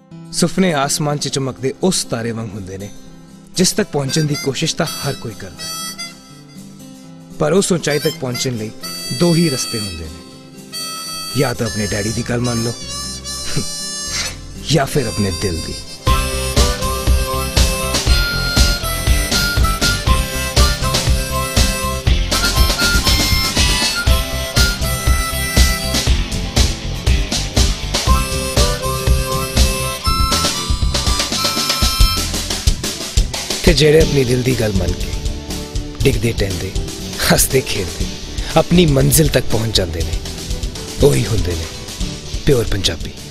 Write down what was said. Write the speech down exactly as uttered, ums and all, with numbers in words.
सुपने आसमान च चमकदे उस तारे वांग हुंदे ने जिस तक पहुंचने की कोशिश तो हर कोई करता है, पर उस ऊंचाई तक पहुंचने लिए दो ही रस्ते होंगे ने, या तो अपने डैडी की गल मान लो या फिर अपने दिल की। ते जेड़े अपनी दिल की गल मन के डिगदे टहलदे हसदे खेलदे अपनी मंजिल तक पहुंच जाते हैं, वही होंदे ने प्योर पंजाबी।